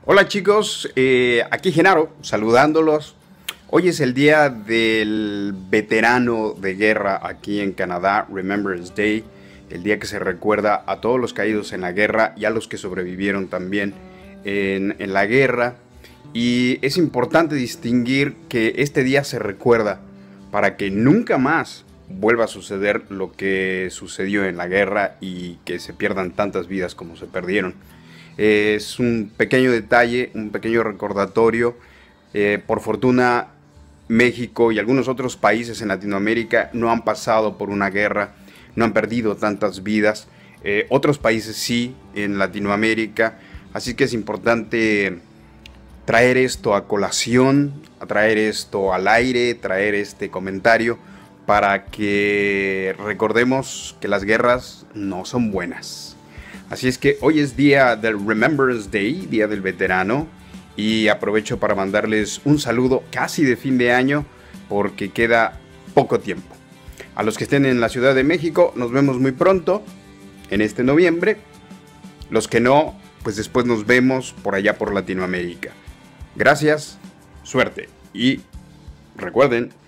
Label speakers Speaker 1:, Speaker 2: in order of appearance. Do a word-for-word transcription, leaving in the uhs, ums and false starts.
Speaker 1: Hola chicos, eh, aquí Genaro, saludándolos. Hoy es el día del veterano de guerra aquí en Canadá, Remembrance Day, el día que se recuerda a todos los caídos en la guerra y a los que sobrevivieron también en, en la guerra. Y es importante distinguir que este día se recuerda para que nunca más vuelva a suceder lo que sucedió en la guerra y que se pierdan tantas vidas como se perdieron. Es un pequeño detalle, un pequeño recordatorio. Eh, por fortuna, México y algunos otros países en Latinoamérica no han pasado por una guerra, no han perdido tantas vidas. Eh, otros países sí, en Latinoamérica. Así que es importante traer esto a colación, a traer esto al aire, traer este comentario para que recordemos que las guerras no son buenas. Así es que hoy es día del Remembrance Day, día del veterano, y aprovecho para mandarles un saludo casi de fin de año porque queda poco tiempo. A los que estén en la Ciudad de México, nos vemos muy pronto, en este noviembre. Los que no, pues después nos vemos por allá por Latinoamérica. Gracias, suerte y recuerden,